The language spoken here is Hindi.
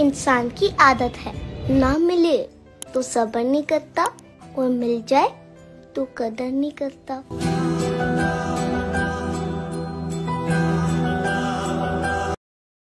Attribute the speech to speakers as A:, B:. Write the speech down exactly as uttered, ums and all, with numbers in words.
A: इंसान की आदत है, ना मिले तो सब्र नहीं करता और मिल जाए तो कदर नहीं करता।